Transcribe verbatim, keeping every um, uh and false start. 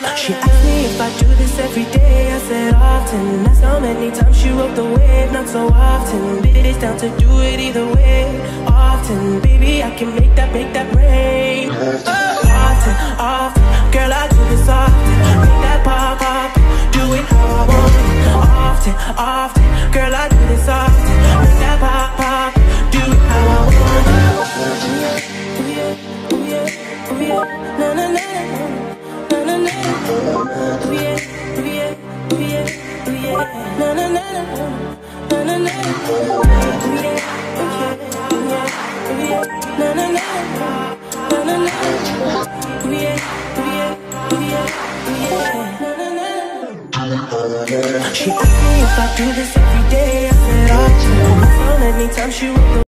She asked me if I do this every day, I said often. That's how many times she rode the wave, not so often. Bitch down to do it either way, often. Baby, I can make that, make that rain. Often, often, girl, I do this often. Make that pop, pop, do it how I want it. Often, often, girl, I do this often. Make that pop, pop, do it how I want it. Ooh yeah, ooh yeah, ooh yeah, ooh yeah, na na na. Ooh yeah, ooh yeah, ooh yeah, ooh yeah, na na na na, na na na. Ooh yeah, ooh yeah, ooh yeah, ooh yeah, na na na, na na na. Ooh yeah, ooh yeah, ooh yeah, ooh yeah, na na na. She asked me if I do this every day, I said often. How many times she wrote the